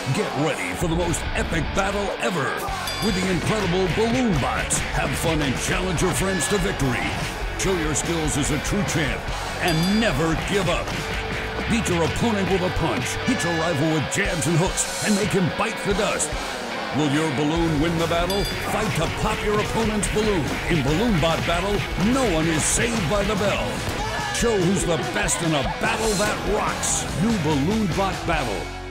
Get ready for the most epic battle ever with the incredible Balloon Bots. Have fun and challenge your friends to victory. Show your skills as a true champ and never give up. Beat your opponent with a punch, hit your rival with jabs and hooks, and make him bite the dust. Will your balloon win the battle? Fight to pop your opponent's balloon. In Balloon Bot Battle, no one is saved by the bell. Show who's the best in a battle that rocks. New Balloon Bot Battle.